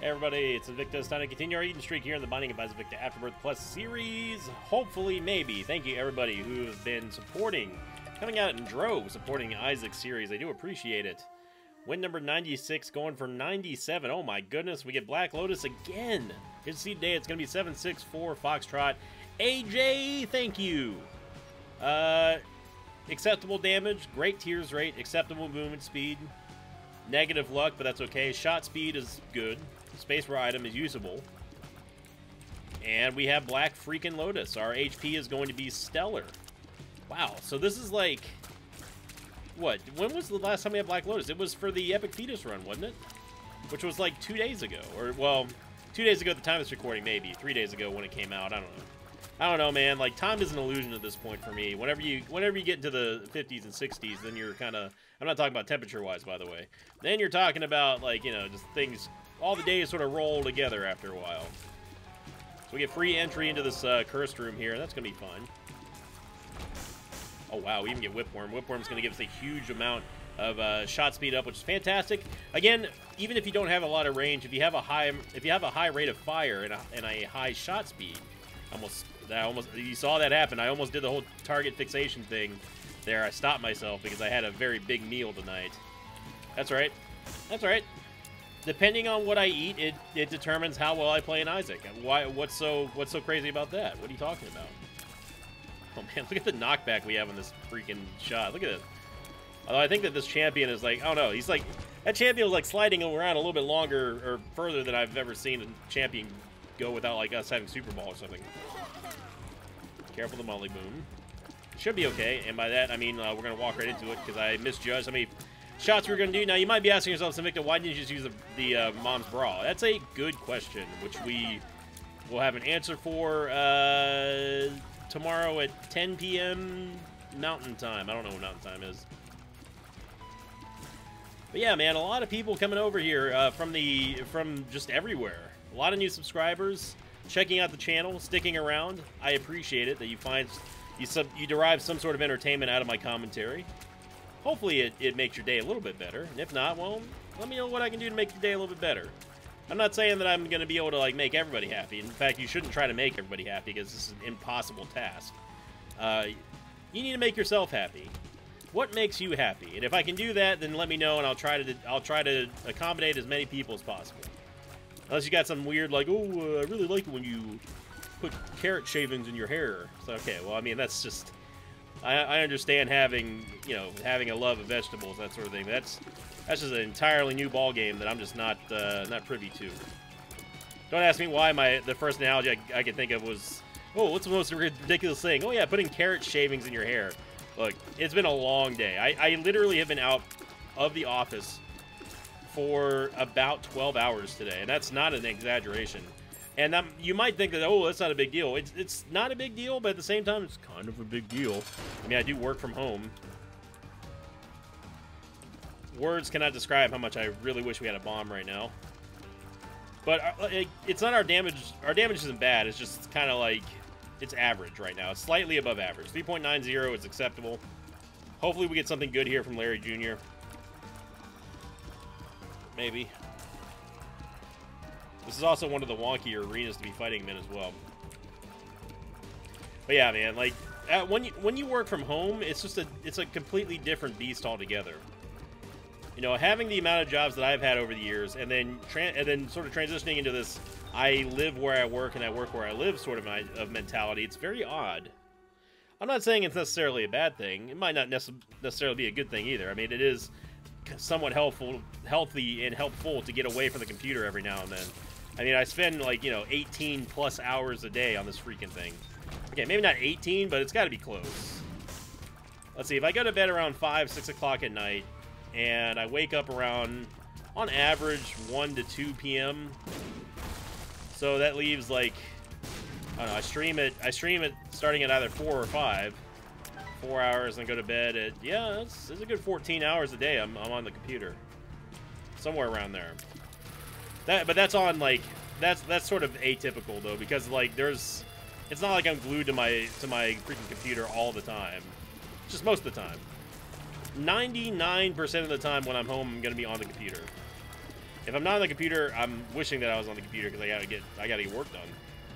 Hey everybody, it's Invicta. It's time to continue our Eden streak here in the Binding of Isaac Invicta Afterbirth Plus series. Hopefully, maybe. Thank you everybody who has been supporting, coming out in droves, supporting Isaac's series. I do appreciate it. Win number 96, going for 97. Oh my goodness, we get Black Lotus again. Good to see today. It's going to be 764 Foxtrot. AJ, thank you. Acceptable damage, great tears rate, acceptable movement speed. Negative luck, but that's okay. Shot speed is good. Space for item is usable. And we have Black freaking Lotus. Our HP is going to be stellar. Wow, so this is like... What? When was the last time we had Black Lotus? It was for the Epic Fetus run, wasn't it? Which was like 2 days ago. Or, well, 2 days ago at the time of this recording, maybe. 3 days ago when it came out. I don't know. I don't know, man. Like, time is an illusion at this point for me. Whenever you get into the 50s and 60s, then you're kind of... I'm not talking about temperature-wise, by the way. Then you're talking about, like, you know, just things... All the days sort of roll together after a while. So we get free entry into this cursed room here. That's going to be fun. Oh, wow. We even get Whipworm. Whipworm's going to give us a huge amount of shot speed up, which is fantastic. Again, even if you don't have a lot of range, if you have a high rate of fire and a high shot speed, you saw that happen. I almost did the whole target fixation thing there. I stopped myself because I had a very big meal tonight. That's right. That's right. Depending on what I eat, it determines how well I play in Isaac. What's so crazy about that? What are you talking about? Oh man, look at the knockback we have on this freaking shot. Look at it. Although I think that this champion is like, I don't know, he's like, that champion was like sliding around a little bit longer or further than I've ever seen a champion go without like us having Super Ball or something. Careful the Molly Boom. Should be okay, and by that I mean we're going to walk right into it because I misjudged how many shots we're going to do. Now you might be asking yourself, Invicta, why didn't you just use the Mom's Bra? That's a good question, which we will have an answer for tomorrow at 10 p.m. Mountain Time. I don't know what Mountain Time is. But yeah, man, a lot of people coming over here from just everywhere. A lot of new subscribers checking out the channel, sticking around. I appreciate it that you derive some sort of entertainment out of my commentary. Hopefully it makes your day a little bit better. And if not, well, let me know what I can do to make your day a little bit better. I'm not saying that I'm going to be able to like make everybody happy. In fact, you shouldn't try to make everybody happy because this is an impossible task. You need to make yourself happy. What makes you happy? And if I can do that, then let me know, and I'll try to accommodate as many people as possible. Unless you got some weird like, oh, I really like it when you put carrot shavings in your hair. So okay, well, I mean that's just. I understand having a love of vegetables, that sort of thing. That's just an entirely new ball game that I'm just not privy to. Don't ask me why the first analogy I could think of was, oh, what's the most ridiculous thing? Oh yeah, putting carrot shavings in your hair. Look, it's been a long day. I literally have been out of the office for about 12 hours today, and that's not an exaggeration. And you might think that, oh, that's not a big deal. It's not a big deal, but at the same time, it's kind of a big deal. I mean, I do work from home. Words cannot describe how much I really wish we had a bomb right now. But it's not our damage. Our damage isn't bad. It's just kind of like, it's average right now. It's slightly above average. 3.90 is acceptable. Hopefully we get something good here from Larry Jr. Maybe. This is also one of the wonkier arenas to be fighting him in as well. But yeah, man, like when you work from home, it's a completely different beast altogether. You know, having the amount of jobs that I've had over the years, and then sort of transitioning into this, I live where I work and I work where I live sort of mentality. It's very odd. I'm not saying it's necessarily a bad thing. It might not necessarily be a good thing either. I mean, it is somewhat healthy and helpful to get away from the computer every now and then. I mean, I spend, like, 18 plus hours a day on this freaking thing. Okay, maybe not 18, but it's got to be close. Let's see, if I go to bed around 5, 6 o'clock at night, and I wake up around, on average, 1 to 2 p.m., so that leaves, like, I don't know, I stream it starting at either 4 or 5, 4 hours, and go to bed at, yeah, it's a good 14 hours a day I'm on the computer. Somewhere around there. But that's on, like, that's sort of atypical, though, because, like, it's not like I'm glued to my freaking computer all the time. Just most of the time. 99% of the time when I'm home, I'm going to be on the computer. If I'm not on the computer, I'm wishing that I was on the computer because I gotta get work done.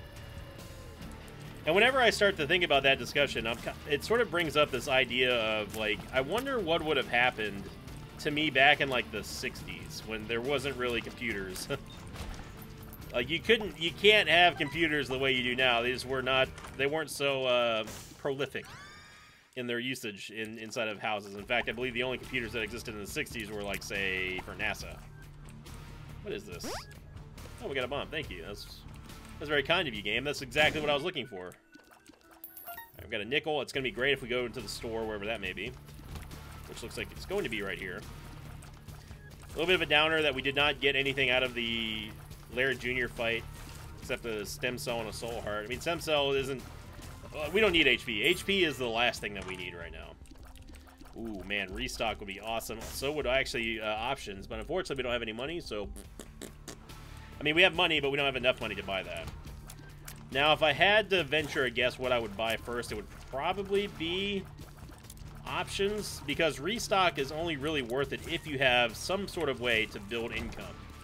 And whenever I start to think about that discussion, it sort of brings up this idea of, like, I wonder what would have happened to me back in, like, the 60s when there wasn't really computers. Like, you can't have computers the way you do now. They weren't so prolific in their usage inside of houses. In fact, I believe the only computers that existed in the 60s were, like, say, for NASA. What is this? Oh, we got a bomb. Thank you. That's very kind of you, game. That's exactly what I was looking for. Right, we've got a nickel. It's going to be great if we go into the store, wherever that may be. Which looks like it's going to be right here. A little bit of a downer that we did not get anything out of the Laird Jr. fight, except a stem cell and a soul heart. I mean, stem cell isn't... we don't need HP. HP is the last thing that we need right now. Ooh, man, restock would be awesome. So would actually options, but unfortunately we don't have any money, so... I mean, we have money, but we don't have enough money to buy that. Now, if I had to venture a guess what I would buy first, it would probably be options, because restock is only really worth it if you have some sort of way to build income.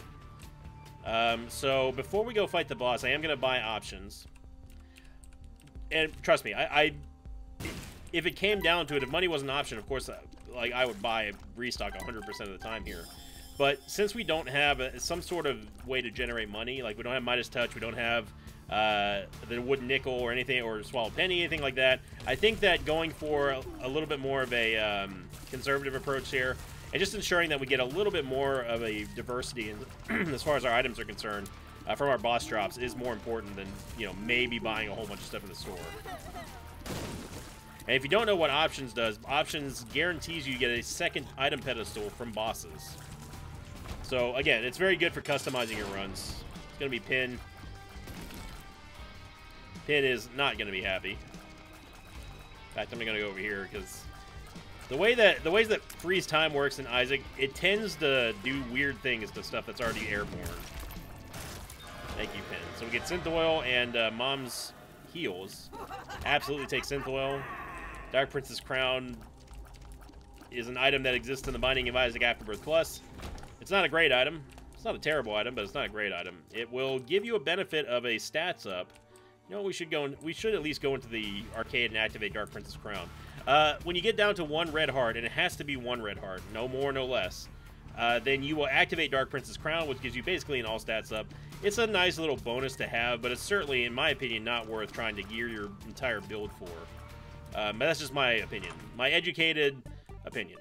So before we go fight the boss, I am going to buy options. And trust me, if it came down to it, if money was an option, of course, like, I would buy restock 100% of the time here. But since we don't have some sort of way to generate money, like we don't have Midas Touch, we don't have the wooden nickel or anything, or swallowed penny, anything like that, I think that going for a little bit more of a conservative approach here, and just ensuring that we get a little bit more of a diversity in, as far as our items are concerned, from our boss drops is more important than, you know, maybe buying a whole bunch of stuff in the store. And if you don't know what options does, options guarantees you get a second item pedestal from bosses. So, again, it's very good for customizing your runs. It's going to be Pin. Pin is not going to be happy. In fact, I'm going to go over here, because the ways that freeze time works in Isaac, it tends to do weird things to stuff that's already airborne. Thank you, Pin. So we get Synth Oil and Mom's Heals. Absolutely take Synth Oil. Dark Princess Crown is an item that exists in the Binding of Isaac Afterbirth Plus. It's not a great item. It's not a terrible item, but it's not a great item. It will give you a benefit of a stats up. You know what, we should at least go into the arcade and activate Dark Princess Crown. When you get down to 1 red heart, and it has to be 1 red heart, no more, no less, then you will activate Dark Princess Crown, which gives you basically an all stats up. It's a nice little bonus to have, but it's certainly, in my opinion, not worth trying to gear your entire build for. But that's just my opinion. My educated opinion.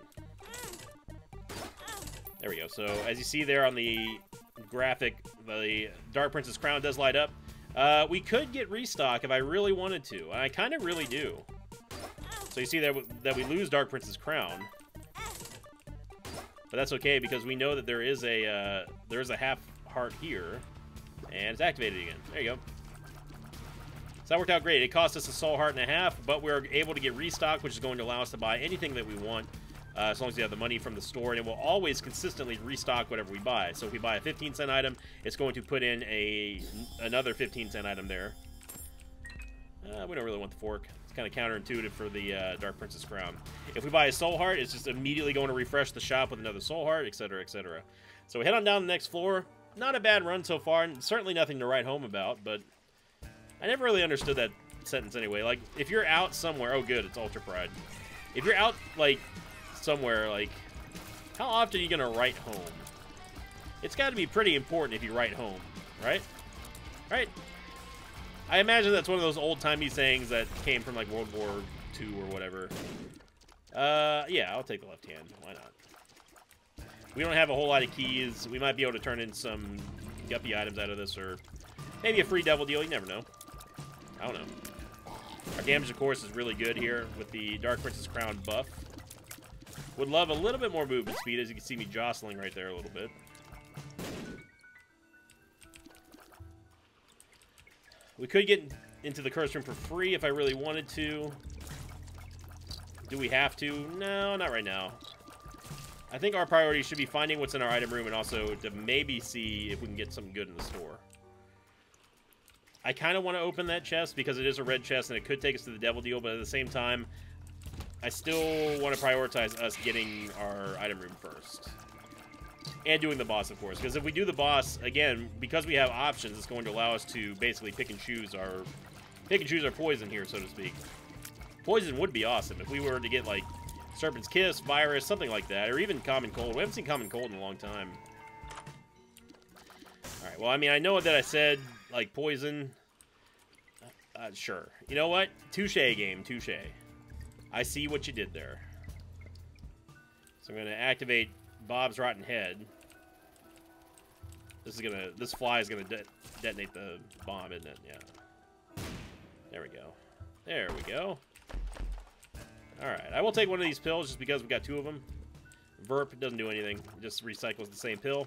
There we go. So, as you see there on the graphic, the Dark Princess Crown does light up. We could get restock if I really wanted to, and I kind of really do. So you see that we lose Dark Princess Crown. But that's okay, because we know that there is a half heart here, and it's activated again. There you go. So that worked out great. It cost us a soul heart and a half, but we're able to get restock, which is going to allow us to buy anything that we want, as long as you have the money from the store, and it will always consistently restock whatever we buy. So if we buy a 15-cent item, it's going to put in another 15-cent item there. We don't really want the fork. It's kind of counterintuitive for the Dark Princess Crown. If we buy a soul heart, it's just immediately going to refresh the shop with another soul heart, etc., etc. So we head on down the next floor. Not a bad run so far, and certainly nothing to write home about, but I never really understood that sentence anyway. Like, if you're out somewhere... Oh, good, it's Ultra Pride. If you're out, like, somewhere, like, how often are you going to write home? It's got to be pretty important if you write home, right? Right? I imagine that's one of those old-timey sayings that came from, like, World War II or whatever. Yeah, I'll take the left hand. Why not? We don't have a whole lot of keys. We might be able to turn in some guppy items out of this, or maybe a free double deal. You never know. I don't know. Our damage, of course, is really good here with the Dark Princess Crown buff. Would love a little bit more movement speed, as you can see me jostling right there a little bit. We could get into the curse room for free if I really wanted to. Do we have to? No, not right now. I think our priority should be finding what's in our item room, and also to maybe see if we can get something good in the store. I kind of want to open that chest because it is a red chest and it could take us to the devil deal, but at the same time, I still want to prioritize us getting our item room first. And doing the boss, of course, because if we do the boss, again, because we have options, it's going to allow us to basically pick and choose our poison here, so to speak. Poison would be awesome if we were to get, like, Serpent's Kiss, Virus, something like that, or even Common Cold. We haven't seen Common Cold in a long time. Alright, well, I mean, I know that I said, like, poison. Sure. You know what? Touche, game. Touche. I see what you did there. So I'm going to activate Bob's Rotten Head. This fly is gonna detonate the bomb, isn't it? Yeah. There we go. There we go. Alright, I will take one of these pills just because we got 2 of them. Verp doesn't do anything. It just recycles the same pill.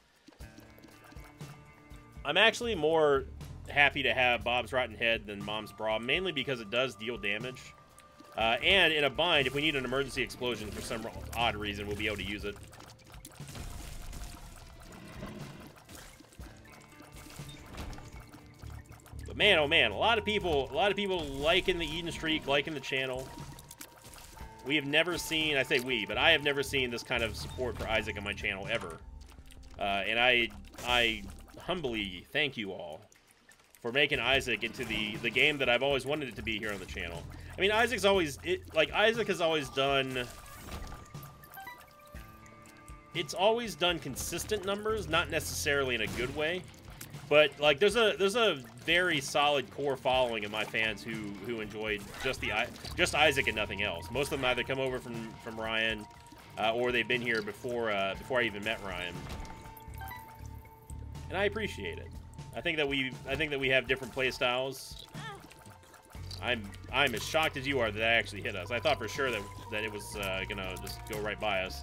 I'm actually more happy to have Bob's Rotten Head than Mom's Bra, mainly because it does deal damage. And in a bind, if we need an emergency explosion for some odd reason, we'll be able to use it. But man, oh man, a lot of people liking the Eden Streak, liking the channel. We have never seen, I say we, but I have never seen this kind of support for Isaac on my channel ever. And I humbly thank you all for making Isaac into the game that I've always wanted it to be here on the channel. I mean, Isaac has always done... It's always done consistent numbers, not necessarily in a good way. But, like, there's a very solid core following of my fans who enjoyed just Isaac and nothing else. Most of them either come over from Ryan, or they've been here before I even met Ryan. And I appreciate it. I think that we have different play styles. I'm as shocked as you are that that actually hit us. I thought for sure that it was gonna just go right by us.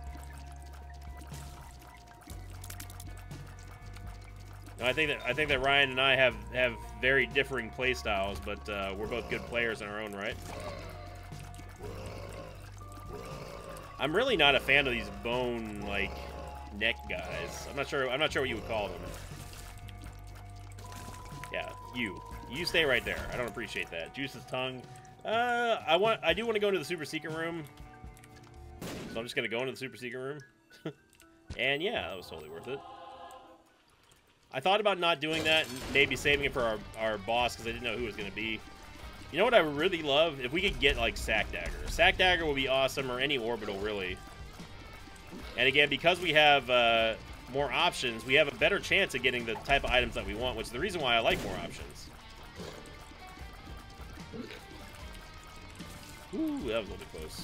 No, I think that Ryan and I have very differing play styles, but we're both good players in our own right. I'm really not a fan of these bone like neck guys. I'm not sure what you would call them. Yeah, you stay right there. I don't appreciate that. Juice's tongue. I do want to go into the super secret room, so I'm just gonna go into the super secret room. And yeah, that was totally worth it. I thought about not doing that and maybe saving it for our boss because I didn't know who it was going to be. You know what I would really love? If we could get, like, Sack Dagger. Sack Dagger would be awesome, or any orbital, really. And again, because we have more options, we have a better chance of getting the type of items that we want, which is the reason why I like more options. Ooh, that was a little bit close.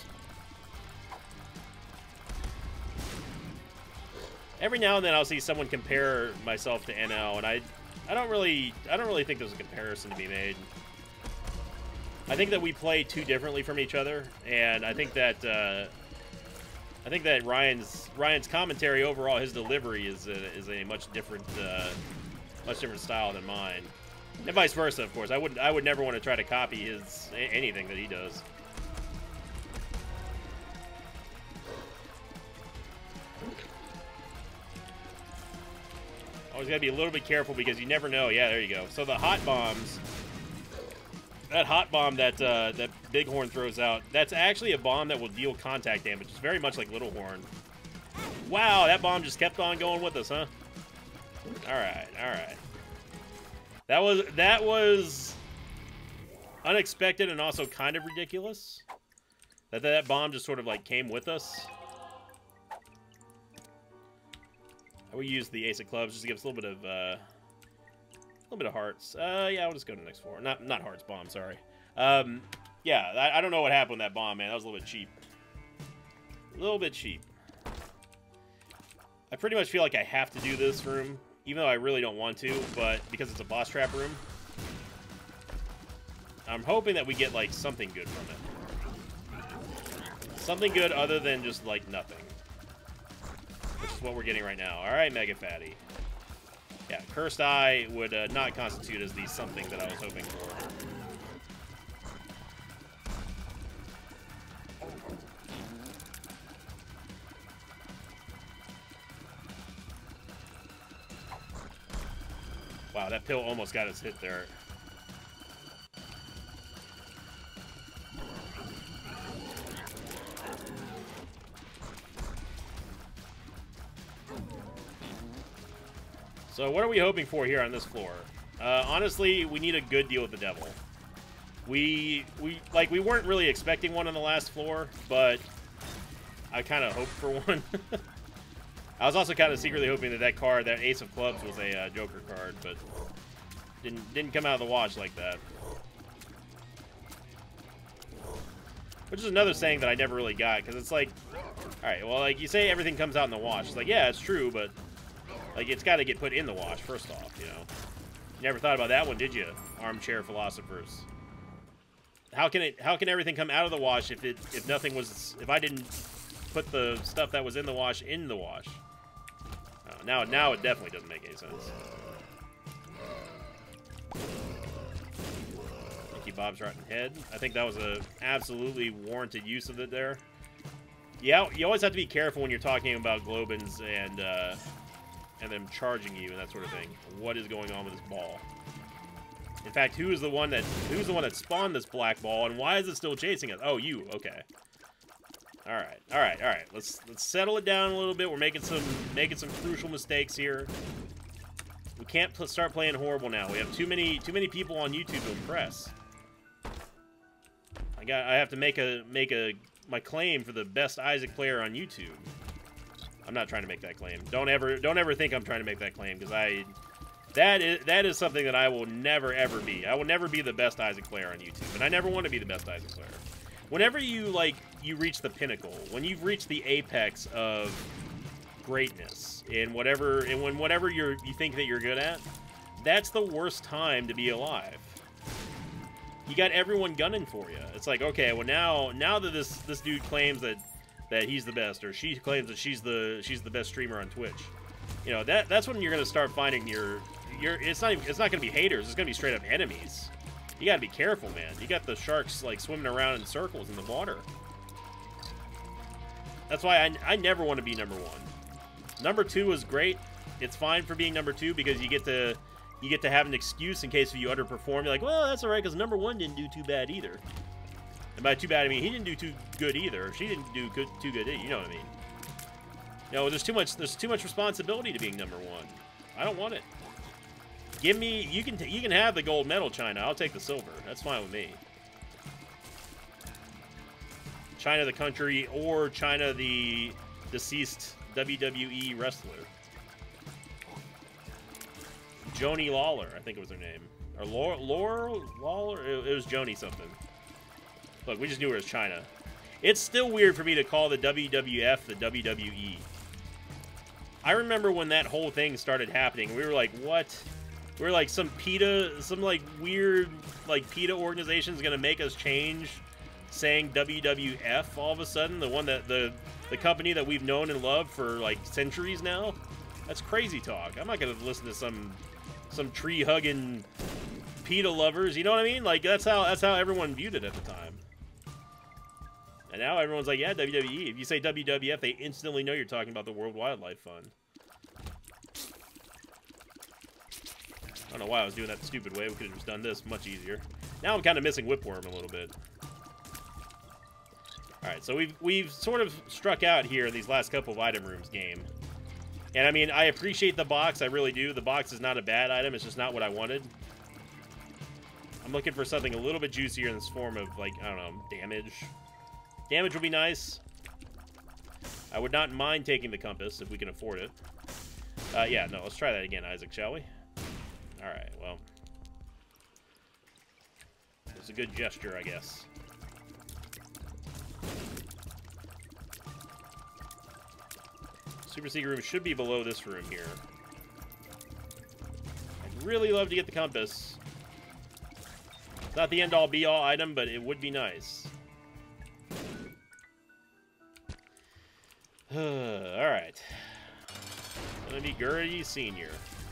Every now and then I'll see someone compare myself to NL, and I don't really think there's a comparison to be made. I think that we play too differently from each other, and I think that Ryan's commentary overall, his delivery is a much different style than mine, and vice versa. Of course, I would never want to try to copy anything that he does. Always gotta be a little bit careful because you never know. Yeah, there you go. So the hot bombs, that hot bomb that Bighorn throws out, that's actually a bomb that will deal contact damage. It's very much like Little Horn. Wow, that bomb just kept on going with us, huh? All right, all right. That was unexpected and also kind of ridiculous. That bomb just sort of like came with us. We use the Ace of Clubs just to give us a little bit of hearts. Yeah, I'll just go to the next floor. Not hearts, bomb, sorry. Yeah, I don't know what happened with that bomb, man. That was a little bit cheap. A little bit cheap. I pretty much feel like I have to do this room, even though I really don't want to, but because it's a boss trap room. I'm hoping that we get, like, something good from it. Something good other than just, like, nothing. Which is what we're getting right now. Alright, Mega Fatty. Yeah, Cursed Eye would not constitute as the something that I was hoping for. Wow, that pill almost got us hit there. So what are we hoping for here on this floor? Honestly, we need a good deal with the devil. We weren't really expecting one on the last floor, but I kind of hoped for one. I was also kind of secretly hoping that that card, that Ace of Clubs, was a Joker card, but didn't come out of the wash like that. Which is another saying that I never really got, because it's like, all right, well, like, you say everything comes out in the wash. It's like, yeah, it's true, but, like, it's got to get put in the wash, first off, you know? You never thought about that one, did you, armchair philosophers? How can everything come out of the wash if I didn't put the stuff that was in the wash in the wash? Now it definitely doesn't make any sense. Bob's Rotten Head. I think that was a absolutely warranted use of it there. Yeah, you always have to be careful when you're talking about Globins and them charging you and that sort of thing. What is going on with this ball? In fact, who's the one that spawned this black ball, and why is it still chasing us? Oh, you. Okay. All right. Let's settle it down a little bit. We're making some crucial mistakes here. We can't start playing horrible now. We have too many people on YouTube to impress. I have to make my claim for the best Isaac player on YouTube. I'm not trying to make that claim. Don't ever think I'm trying to make that claim, because that is something that I will never ever be. I will never be the best Isaac player on YouTube, and I never want to be the best Isaac player. Whenever you reach the pinnacle, when you've reached the apex of greatness in whatever you think that you're good at, that's the worst time to be alive. You got everyone gunning for you. It's like, okay, well now that this dude claims that he's the best, or she claims that she's the best streamer on Twitch, you know, that's when you're gonna start finding it's not gonna be haters. It's gonna be straight up enemies. You gotta be careful, man. You got the sharks like swimming around in circles in the water. That's why I never want to be number one. Number two is great. It's fine for being number two, because you get to have an excuse in case you underperform. You're like, well, that's all right, because number one didn't do too bad either. And by too bad, I mean he didn't do too good either. She didn't do too good. You know what I mean? You know, there's too much responsibility to being number one. I don't want it. Give me, you can have the gold medal, China. I'll take the silver. That's fine with me. China the country, or China the deceased WWE wrestler. Joni Lawler, I think it was her name. Or Laura Lawler? It was Joni something. Look, we just knew her as China. It's still weird for me to call the WWF the WWE. I remember when that whole thing started happening, we were like, what? We were like, some like weird like PETA organization is gonna make us change saying WWF all of a sudden, the one that the company that we've known and loved for like centuries now. That's crazy talk. I'm not gonna listen to some tree hugging PETA lovers. You know what I mean? Like that's how everyone viewed it at the time. And now everyone's like, yeah, WWE. If you say WWF, they instantly know you're talking about the World Wildlife Fund. I don't know why I was doing that the stupid way. We could have just done this much easier. Now I'm kind of missing Whipworm a little bit. Alright, so we've sort of struck out here in these last couple of item rooms game. And I mean, I appreciate the box, I really do. The box is not a bad item, it's just not what I wanted. I'm looking for something a little bit juicier in this form of, like, I don't know, damage. Damage would be nice. I would not mind taking the compass if we can afford it. Yeah, no, let's try that again, Isaac, shall we? Alright, well. It's a good gesture, I guess. Super Secret Room should be below this room here. I'd really love to get the compass. It's not the end-all be-all item, but it would be nice. Alright. Gonna be Gertie Sr.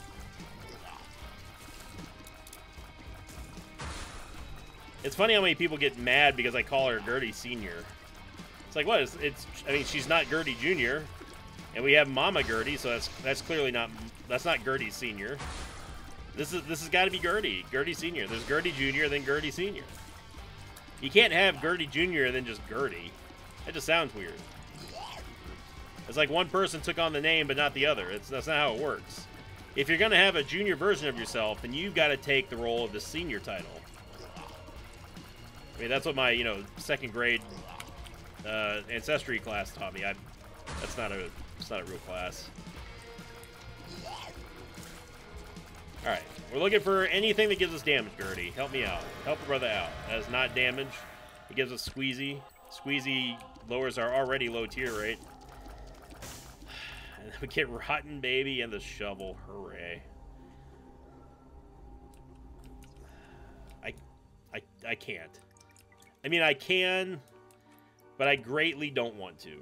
It's funny how many people get mad because I call her Gertie Sr. It's like, what? I mean, she's not Gertie Jr. And we have Mama Gertie, so that's clearly not, that's not Gertie Sr. This has got to be Gertie Sr. There's Gertie Jr., then Gertie Sr. You can't have Gertie Jr. and then just Gertie. That just sounds weird. It's like one person took on the name, but not the other. That's not how it works. if you're going to have a junior version of yourself, then you've got to take the role of the senior title. I mean, that's what my, you know, second grade ancestry class taught me. It's not a real class. All right, we're looking for anything that gives us damage, Gertie. Help me out. Help a brother out. That is not damage. It gives us Squeezy. Squeezy lowers our already low tier rate. And then we get Rotten Baby and the Shovel. Hooray. I can't. I mean, I can, but I greatly don't want to.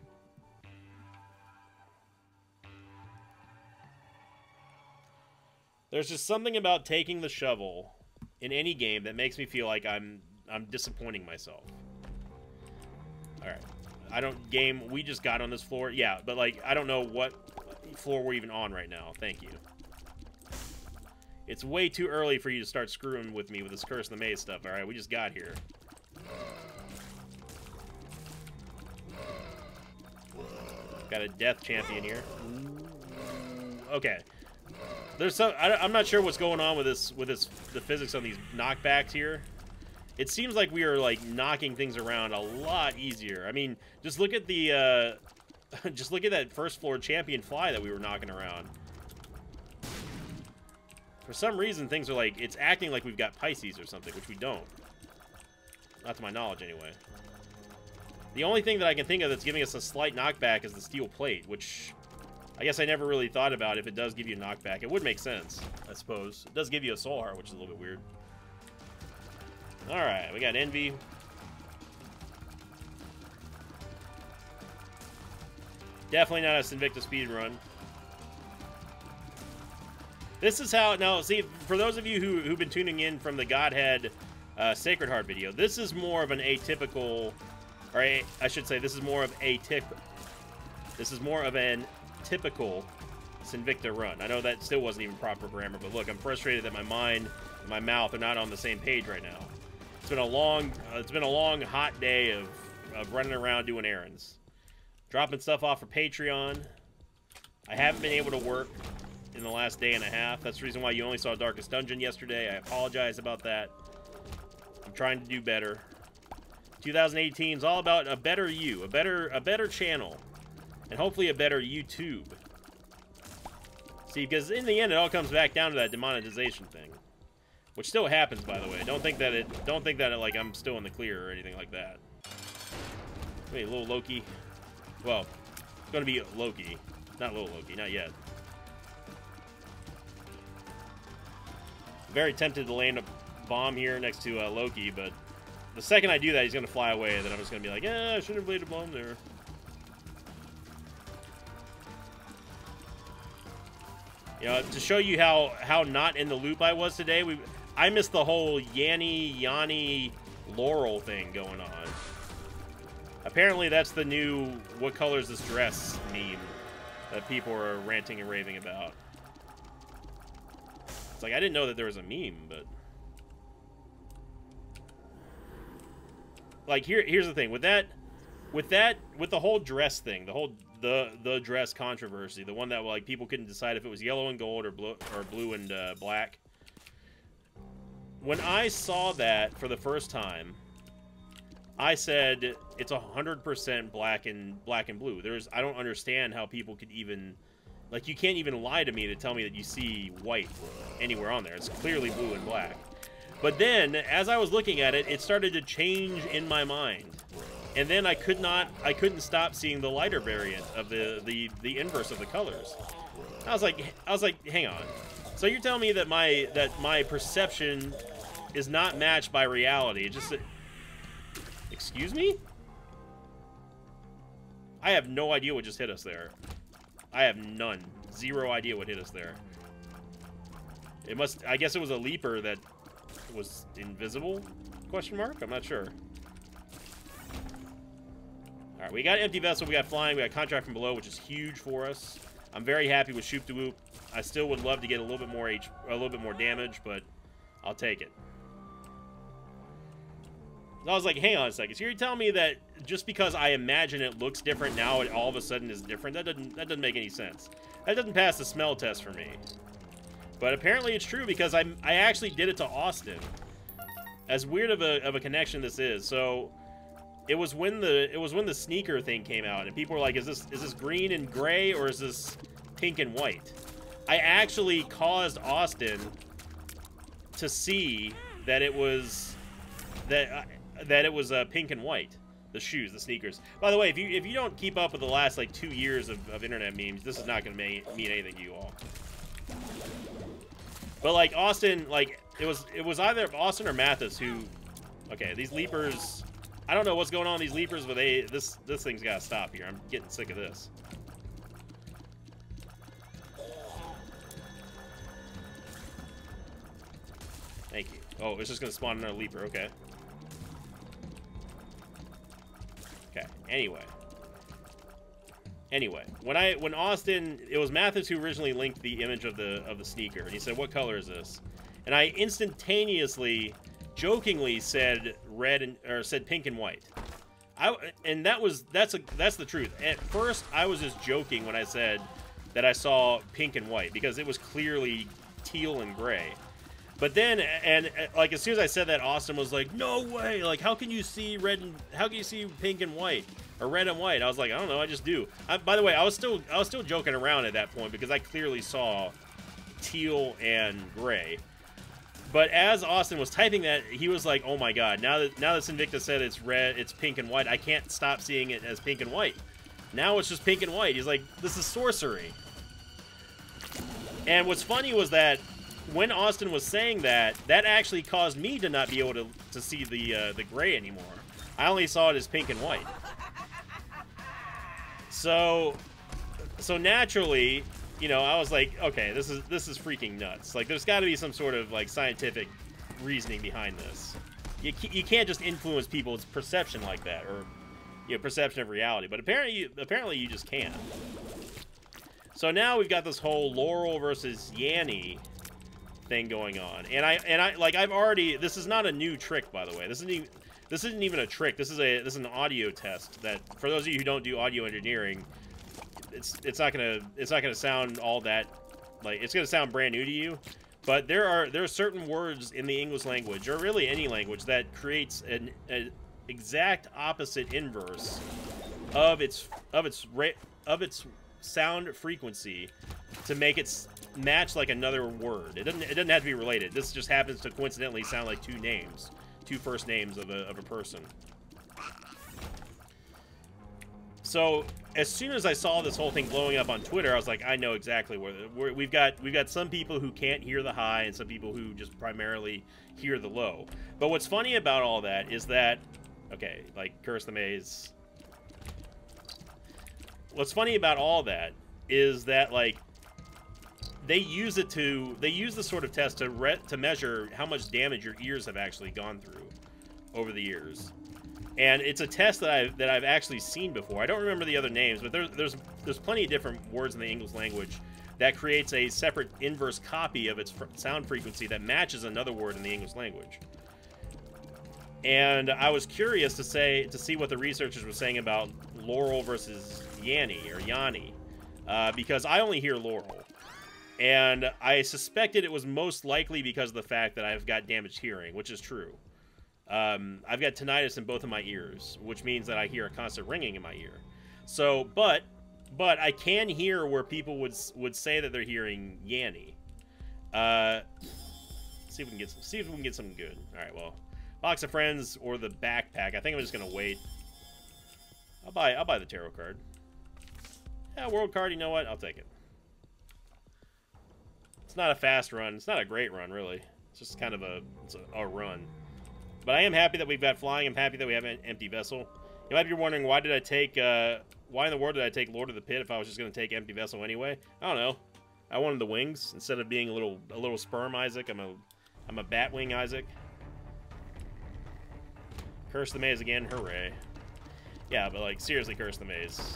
There's just something about taking the shovel in any game that makes me feel like I'm disappointing myself. All right. We just got on this floor. Yeah, but like, I don't know what floor we're even on right now. Thank you. It's way too early for you to start screwing with me with this Curse in the Maze stuff, all right? We just got here. Got a death champion here. Okay. There's some. I'm not sure what's going on with the physics on these knockbacks here. It seems like we are like knocking things around a lot easier. I mean, just look at the just look at that first floor champion fly that we were knocking around. For some reason, things are like, it's acting like we've got Pisces or something, which we don't. Not to my knowledge, anyway. The only thing that I can think of that's giving us a slight knockback is the steel plate, which I guess I never really thought about if it does give you a knockback. It would make sense, I suppose. It does give you a soul heart, which is a little bit weird. Alright, we got Envy. Definitely not a Sinvicta speedrun. This is how, now, see, for those of you who've been tuning in from the Godhead Sacred Heart video, this is more of an atypical, or I should say, this is more of an typical Sinvicta run. I know that still wasn't even proper grammar, but look, I'm frustrated that my mind and my mouth are not on the same page right now. It's been a long, hot day of running around doing errands. Dropping stuff off for Patreon. I haven't been able to work in the last day and a half. That's the reason why you only saw Darkest Dungeon yesterday. I apologize about that. I'm trying to do better. 2018 is all about a better you, a better channel, and hopefully a better YouTube. See, because in the end, it all comes back down to that demonetization thing, which still happens, by the way. Don't think that it like I'm still in the clear or anything like that. Wait, little Loki. Well, it's gonna be Loki, not little Loki, not yet. Very tempted to land a bomb here next to Loki, but the second I do that, he's going to fly away, and then I'm just going to be like, eh, I shouldn't have laid a bomb there. You know, to show you how not in the loop I was today, I missed the whole Yanni Laurel thing going on. Apparently that's the new "what color is this dress" meme that people are ranting and raving about. It's like, I didn't know that there was a meme, but like here's the thing with the whole dress thing, the dress controversy, the one that like people couldn't decide if it was yellow and gold or blue and black. When I saw that for the first time, I said it's 100% black and blue. I don't understand how people could even, like, you can't even lie to me to tell me that you see white anywhere on there. It's clearly blue and black. But then, as I was looking at it, it started to change in my mind. And then I couldn't stop seeing the lighter variant of the inverse of the colors. I was like, hang on. So you're telling me that my perception is not matched by reality? It just, excuse me? I have no idea what just hit us there. I have zero idea what hit us there. I guess it was a leaper that was invisible? Question mark? I'm not sure. Alright, we got Empty Vessel, we got Flying, we got Contract from Below, which is huge for us. I'm very happy with Shoop de Whoop. I still would love to get a little bit more damage, but I'll take it. I was like, hang on a second. So you're telling me that just because I imagine it looks different now, it all of a sudden is different? That doesn't make any sense. That doesn't pass the smell test for me. But apparently it's true because I actually did it to Austin. As weird of a connection this is. So it was when the sneaker thing came out and people were like, is this green and gray or is this pink and white? I actually caused Austin to see that it was pink and white. The shoes, the sneakers. By the way, if you don't keep up with the last like 2 years of internet memes, this is not going to mean anything to you all. But like Austin, like it was either Austin or Mathis who. Okay, these leapers. I don't know what's going on with these leapers, but this thing's got to stop here. I'm getting sick of this. Thank you. Oh, it's just going to spawn another leaper. Okay. Okay. Anyway, when Austin, it was Mathis who originally linked the image of the sneaker, and he said, "What color is this?" And I instantaneously, jokingly said said pink and white. That's the truth. At first, I was just joking when I said that I saw pink and white because it was clearly teal and gray. But then, and like as soon as I said that, Austin was like, "No way! Like, how can you see pink and white or red and white?" I was like, "I don't know, I just do." By the way, I was still joking around at that point because I clearly saw teal and gray. But as Austin was typing that, he was like, "Oh my god! Now that Sinvicta said it's red, it's pink and white. I can't stop seeing it as pink and white. Now it's just pink and white." He's like, "This is sorcery." And what's funny was that when Austin was saying that actually caused me to not be able to see the gray anymore. I only saw it as pink and white. So naturally, you know, I was like, okay, this is freaking nuts. Like, there's got to be some sort of like scientific reasoning behind this. You can't just influence people's perception like that, or perception of reality. But apparently you just can. So now we've got this whole Laurel versus Yanni thing going on, and I like I've already. This is not a new trick, by the way. This isn't even a trick. This is an audio test that, for those of you who don't do audio engineering, it's not gonna sound all that, like, it's gonna sound brand new to you. But there are certain words in the English language, or really any language, that creates an exact opposite inverse of its sound frequency to make it match like another word. It doesn't have to be related. This just happens to coincidentally sound like two first names of a person. So as soon as I saw this whole thing blowing up on Twitter, I was like, I know exactly where we've got some people who can't hear the high and some people who just primarily hear the low. But what's funny about all that is that, okay, like Curse the Maze. What's funny about all that is that, like, they use the sort of test to measure how much damage your ears have actually gone through over the years. And it's a test that I've actually seen before. I don't remember the other names, but there's plenty of different words in the English language that creates a separate inverse copy of its sound frequency that matches another word in the English language. And I was curious to see what the researchers were saying about Laurel versus Yanni, because I only hear Laurel. And I suspected it was most likely because of the fact that I've got damaged hearing, which is true. I've got tinnitus in both of my ears, which means that I hear a constant ringing in my ear. So, but I can hear where people would say that they're hearing Yanni. See if we can get something good. All right, well, Box of Friends or the backpack. I think I'm just gonna wait. I'll buy the tarot card. Yeah, world card. You know what? I'll take it. It's not a fast run. It's not a great run, really. It's just kind of a run. But I am happy that we've got flying. I'm happy that we have an empty vessel. You might be wondering, why in the world did I take Lord of the Pit if I was just going to take empty vessel anyway? I don't know. I wanted the wings instead of being a little sperm Isaac. I'm a Batwing Isaac. Curse the Maze again. Hooray. Yeah, but like, seriously, Curse the Maze.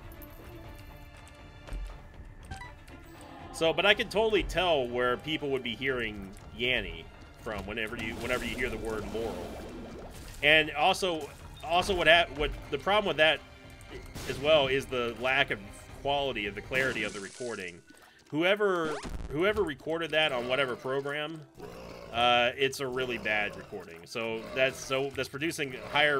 So, but I could totally tell where people would be hearing Yanni from whenever you hear the word Laurel. And also what the problem with that as well is the lack of quality of the clarity of the recording. Whoever recorded that on whatever program, it's a really bad recording. So that's producing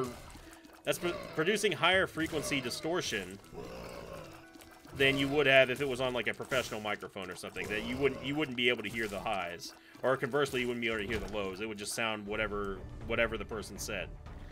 higher frequency distortion than you would have if it was on like a professional microphone or something. That you wouldn't be able to hear the highs, or conversely, you wouldn't be able to hear the lows. It would just sound whatever the person said.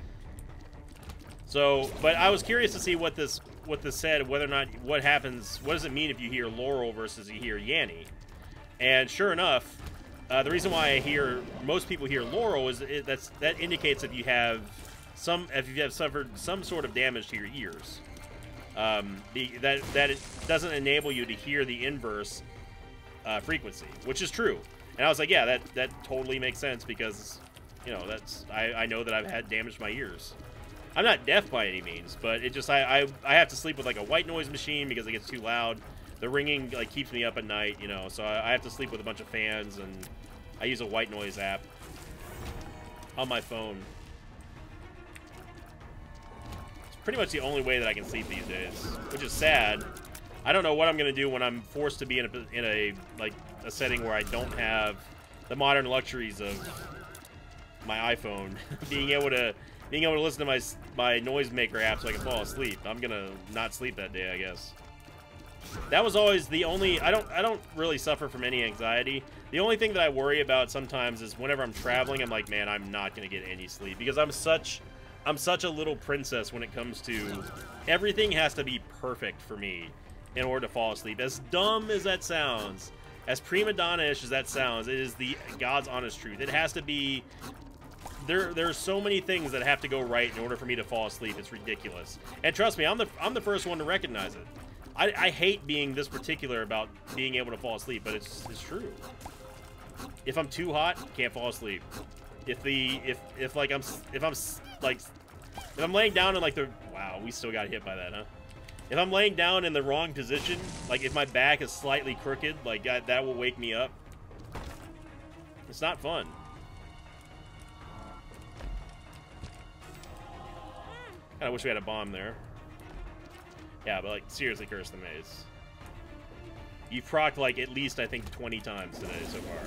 So, but I was curious to see what this said, whether or not what does it mean if you hear Laurel versus you hear Yanny? And sure enough, the reason why most people hear Laurel is that indicates if you have suffered some sort of damage to your ears. That it doesn't enable you to hear the inverse frequency, which is true. And I was like, yeah, that totally makes sense, because you know I know that I've had damage to my ears. I'm not deaf by any means, but it just I have to sleep with like a white noise machine because it gets too loud. The ringing like keeps me up at night, you know, so I have to sleep with a bunch of fans, and I use a white noise app on my phone. It's pretty much the only way that I can sleep these days, which is sad. I don't know what I'm gonna do when I'm forced to be in a setting where I don't have the modern luxuries of my iPhone, being able to listen to my noisemaker app so I can fall asleep. I'm gonna not sleep that day, I guess. That was always the only. I don't really suffer from any anxiety. The only thing that I worry about sometimes is whenever I'm traveling, I'm like, man, I'm not gonna get any sleep, because I'm such a little princess when it comes to everything has to be perfect for me in order to fall asleep. As dumb as that sounds, as prima donna-ish as that sounds, it is the God's honest truth. It has to be. There are so many things that have to go right in order for me to fall asleep. It's ridiculous. And trust me, I'm the first one to recognize it. I hate being this particular about being able to fall asleep, but it's true. If I'm too hot, can't fall asleep. If I'm laying down in like the wow, we still got hit by that, huh? If I'm laying down in the wrong position, like if my back is slightly crooked, like that will wake me up. It's not fun. Kinda wish we had a bomb there. Yeah, but like, seriously, Curse the Maze. You've procced like at least, I think, 20 times today so far.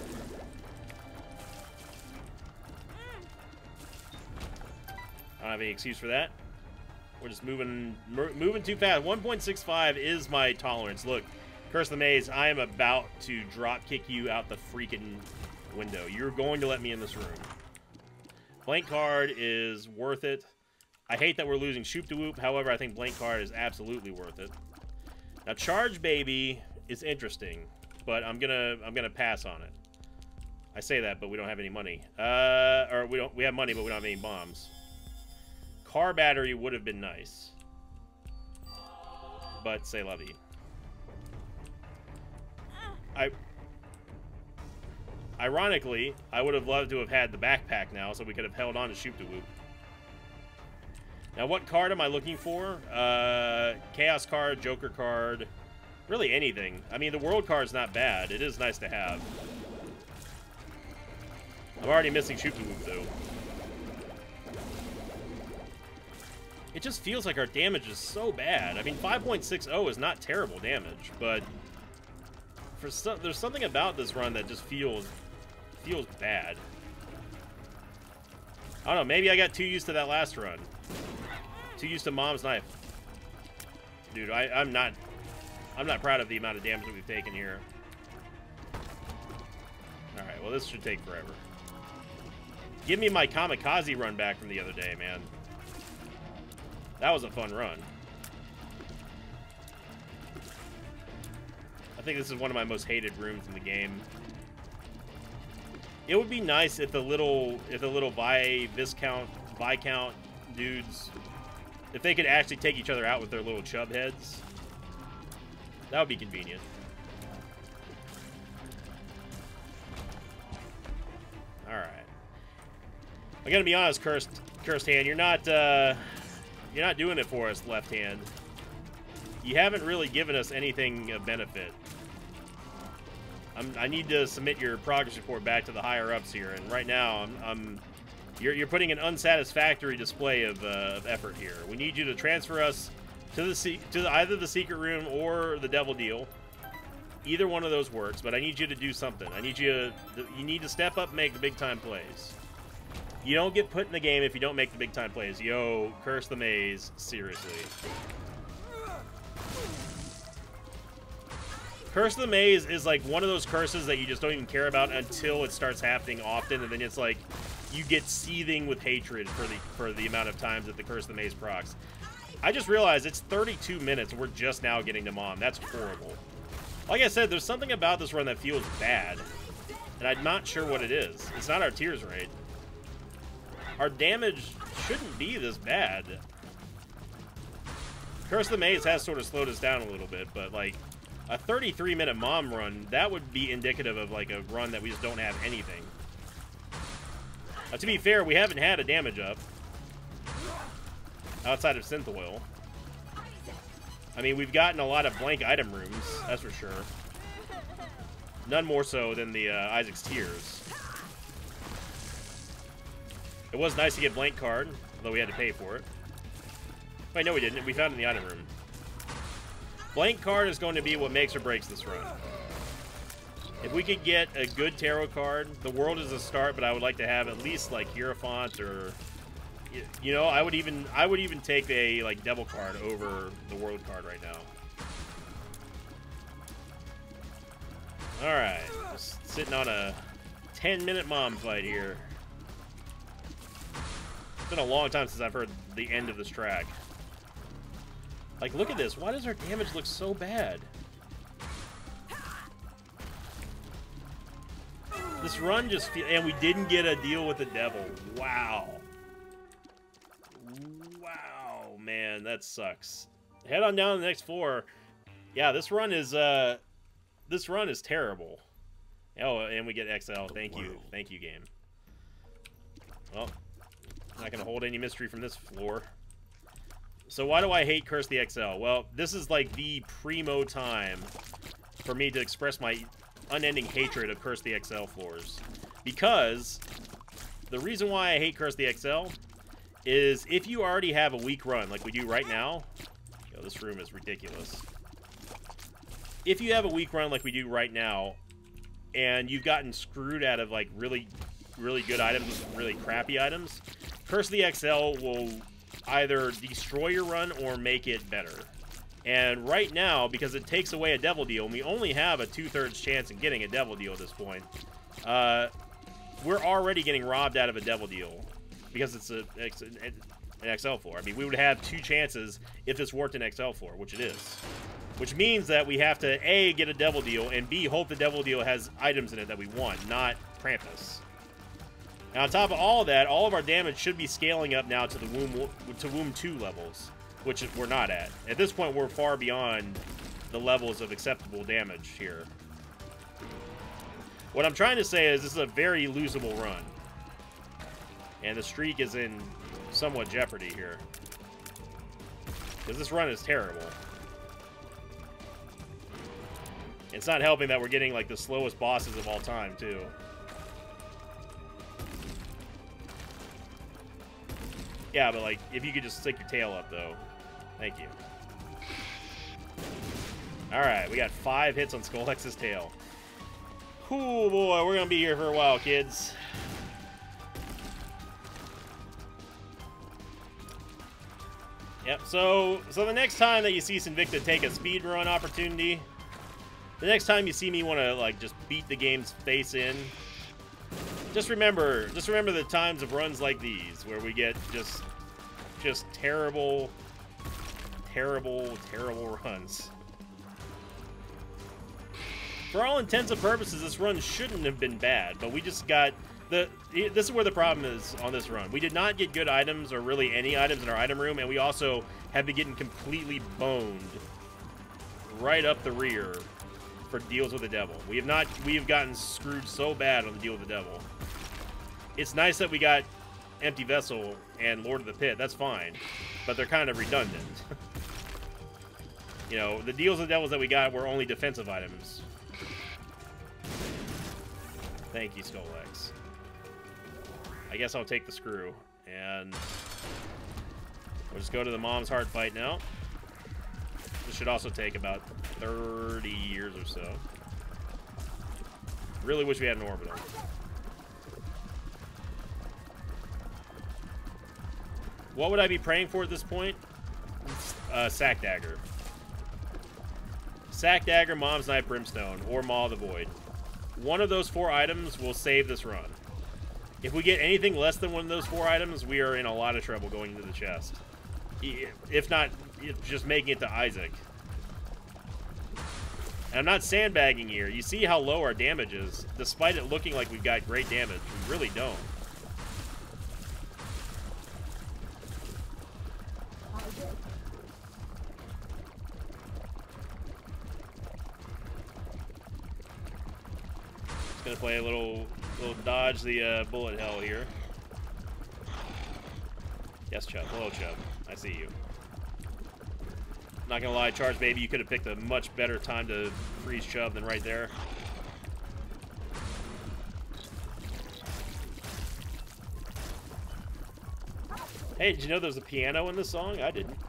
I don't have any excuse for that. We're just moving too fast. 1.65 is my tolerance. Look, Curse the Maze, I am about to drop kick you out the freaking window. You're going to let me in this room. Blank card is worth it. I hate that we're losing Shoop to Whoop. However, I think blank card is absolutely worth it. Now, Charge Baby is interesting, but I'm gonna pass on it. I say that, but we don't have any money. Or we have money, but we don't have any bombs. Car Battery would have been nice, but say lovey. Ironically, I would have loved to have had the backpack now, so we could have held on to Shoop to Whoop. Now, what card am I looking for? Chaos card, Joker card, really anything. I mean, the World card's not bad. It is nice to have. I'm already missing Shoop to Whoop, though. It just feels like our damage is so bad. I mean, 5.60 is not terrible damage, but there's something about this run that just feels bad. I don't know. Maybe I got too used to that last run. Too used to Mom's Knife. Dude, I'm not proud of the amount of damage that we've taken here. Alright, well, this should take forever. Give me my Kamikaze run back from the other day, man. That was a fun run. I think this is one of my most hated rooms in the game. It would be nice if the little Viscount dudes, if they could actually take each other out with their little chub heads. That would be convenient. Alright. I gotta be honest, Cursed Hand, you're not doing it for us, Left Hand. You haven't really given us anything of benefit. I need to submit your progress report back to the higher ups here, and right now I'm You're putting an unsatisfactory display of effort here. We need you to transfer us to either the secret room or the devil deal. Either one of those works, but I need you to do something. I need you to step up and make the big time plays. You don't get put in the game if you don't make the big time plays. Yo, Curse the Maze, seriously. Curse of the Maze is like one of those curses that you just don't even care about until it starts happening often, and then it's like you get seething with hatred for the amount of times that the Curse of the Maze procs. I just realized it's 32 minutes and we're just now getting to Mom. That's horrible. Like I said, there's something about this run that feels bad, and I'm not sure what it is. It's not our tears rate. Our damage shouldn't be this bad. Curse of the Maze has sort of slowed us down a little bit, but like a 33-minute Mom run, that would be indicative of like a run that we just don't have anything. To be fair, we haven't had a damage up outside of Synth Oil. I mean, we've gotten a lot of blank item rooms, that's for sure. None more so than the Isaac's Tears. It was nice to get blank card, although we had to pay for it. Wait, no we didn't. We found it in the item room. Blank card is going to be what makes or breaks this run. If we could get a good tarot card, the world is a start, but I would like to have at least like Hierophant or, you know, I would even take a like devil card over the world card right now. All right, just sitting on a 10-minute Mom fight here. It's been a long time since I've heard the end of this track. Like, look at this. Why does our damage look so bad? This run just feels... And we didn't get a deal with the devil. Wow. Wow, man. That sucks. Head on down to the next floor. Yeah, this run is terrible. Oh, and we get XL. Thank you. Thank you, game. Well, not going to hold any mystery from this floor. So why do I hate Curse the XL? Well, this is like the primo time for me to express my unending hatred of Curse the XL floors. Because the reason why I hate Curse the XL is if you already have a weak run like we do right now. Yo, this room is ridiculous. If you have a weak run like we do right now, and you've gotten screwed out of like really good items with really crappy items, Curse of the XL will either destroy your run or make it better. And right now, because it takes away a devil deal, and we only have a 2/3 chance in getting a devil deal at this point, we're already getting robbed out of a devil deal because it's an XL floor. I mean, we would have 2 chances if this worked in XL floor, which it is. Which means that we have to, A, get a devil deal, and B, hope the devil deal has items in it that we want, not Krampus. And on top of all of that, all of our damage should be scaling up now to the Womb 2 levels, which we're not at. At this point, we're far beyond the levels of acceptable damage here. What I'm trying to say is this is a very losable run. And the streak is in somewhat jeopardy here. Because this run is terrible. It's not helping that we're getting like the slowest bosses of all time, too. Yeah, but like, if you could just stick your tail up, though. Thank you. Alright, we got 5 hits on Skolex's tail. Oh boy, we're gonna be here for a while, kids. Yep, so the next time that you see Sinvicta take a speedrun opportunity, the next time you see me want to, like, just beat the game's face in, just remember the times of runs like these where we get just terrible runs. For all intents and purposes, this run shouldn't have been bad, but we just got this is where the problem is on this run. We did not get good items or really any items in our item room, and we also have been getting completely boned right up the rear for deals with the devil. We have gotten screwed so bad on the deal with the devil. It's nice that we got Empty Vessel and Lord of the Pit. That's fine, but they're kind of redundant. You know, the deals with the devils that we got were only defensive items. Thank you, Skolex. I guess I'll take the screw. And we'll just go to the Mom's Heart fight now. This should also take about 30 years or so. Really wish we had an orbital. What would I be praying for at this point? Sack Dagger. Sack Dagger, Mom's Knife, Brimstone, or Maw of the Void. One of those 4 items will save this run. If we get anything less than one of those 4 items, we are in a lot of trouble going into the chest. If not, just making it to Isaac. And I'm not sandbagging here. You see how low our damage is. Despite it looking like we've got great damage, we really don't. Just gonna play a little dodge the bullet hell here. Yes, Chubb. Hello, Chubb. I see you. Not gonna lie, Charge Baby, you could have picked a much better time to freeze Chubb than right there. Hey, did you know there's a piano in this song? I didn't.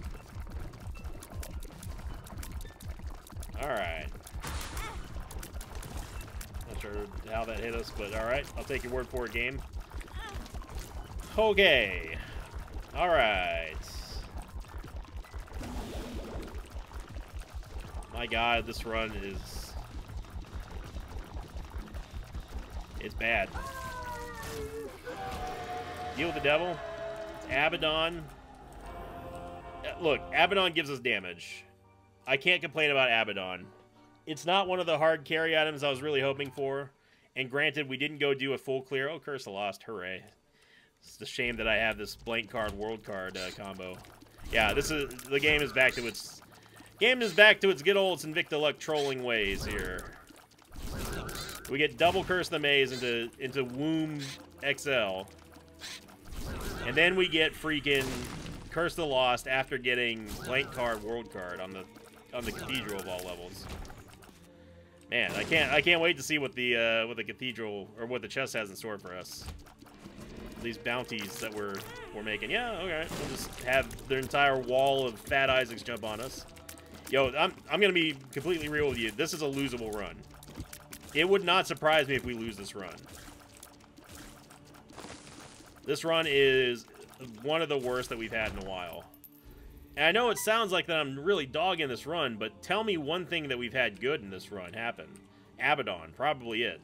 Alright. Not sure how that hit us, but alright. I'll take your word for it, game. Okay. Alright. My god, this run is... it's bad. Deal with the devil. It's Abaddon. Look, Abaddon gives us damage. I can't complain about Abaddon. It's not one of the hard carry items I was really hoping for. And granted, we didn't go do a full clear. Oh, Curse the Lost. Hooray. It's a shame that I have this blank card, world card combo. Yeah, this is... the game is back to its... game is back to its good old Invicta Luck trolling ways here. We get double Curse the Maze into Womb XL. And then we get freaking Curse the Lost after getting blank card, world card on the Cathedral of all levels. Man, I can't wait to see what the Cathedral or what the chest has in store for us. These bounties that we're making. Yeah, okay. We'll just have their entire wall of Fat Isaacs jump on us. Yo, I'm gonna be completely real with you. This is a losable run. It would not surprise me if we lose this run. This run is one of the worst that we've had in a while. And I know it sounds like that I'm really dogging this run, but tell me one thing that we've had good in this run happen. Abaddon, probably it.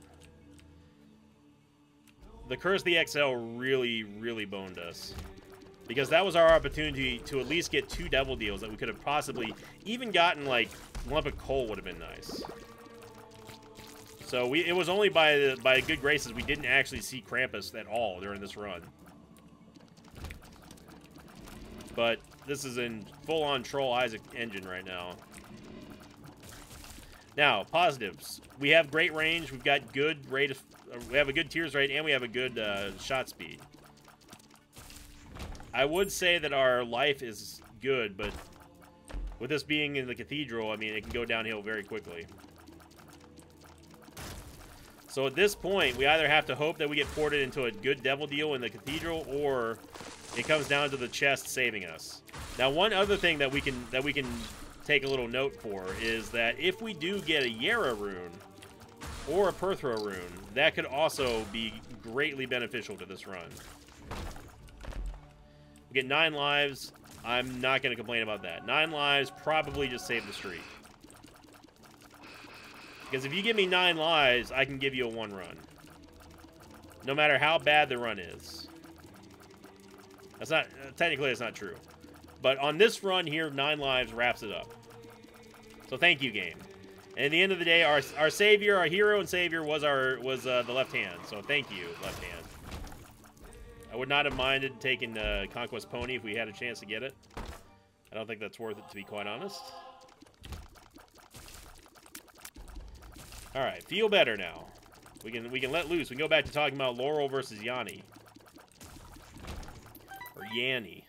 The Curse the XL really, really boned us. Because that was our opportunity to at least get 2 devil deals that we could have possibly even gotten, like, Lump of Coal would have been nice. So it was only by good graces we didn't actually see Krampus at all during this run. But this is in full-on Troll Isaac engine right now. Now, positives. We have great range. We've got good rate of... we have a good tears rate, and we have a good shot speed. I would say that our life is good, but with this being in the Cathedral, I mean, it can go downhill very quickly. So at this point, we either have to hope that we get ported into a good devil deal in the Cathedral, or it comes down to the chest saving us. Now, one other thing that we can take a little note for is that if we do get a Yera rune or a Perthro rune, that could also be greatly beneficial to this run. We get 9 lives. I'm not going to complain about that. 9 lives probably just save the streak. Because if you give me 9 lives, I can give you a 1 run. No matter how bad the run is. That's not... technically, that's not true. But on this run here, 9 lives wraps it up. So thank you, game. And at the end of the day, our savior, our hero and savior was the left hand. So thank you, left hand. I would not have minded taking Conquest Pony if we had a chance to get it. I don't think that's worth it, to be quite honest. All right, feel better now. We can let loose. We can go back to talking about Laurel versus Yanni. Or Yanni.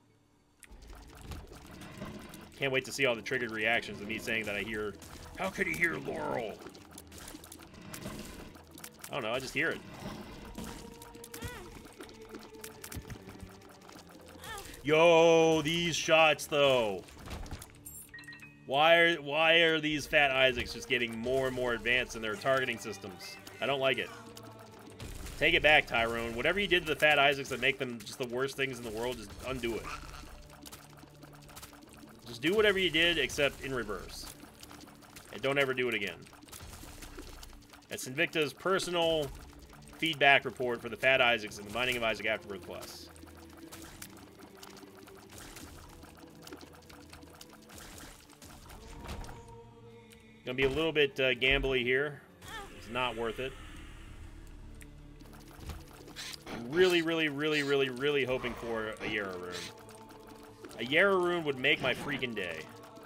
Can't wait to see all the triggered reactions of me saying that I hear, how could he hear Laurel? I don't know, I just hear it. Yo, these shots though. Why are these Fat Isaacs just getting more and more advanced in their targeting systems? I don't like it. Take it back, Tyrone. Whatever you did to the Fat Isaacs that make them just the worst things in the world, just undo it. Just do whatever you did, except in reverse. And don't ever do it again. That's Invicta's personal feedback report for the Fat Isaacs and the Binding of Isaac Afterbirth Plus. Gonna be a little bit gambly here. It's not worth it. I'm really, really, really, really, really hoping for a Yarrow Rune. A Yarrow Rune would make my freaking day.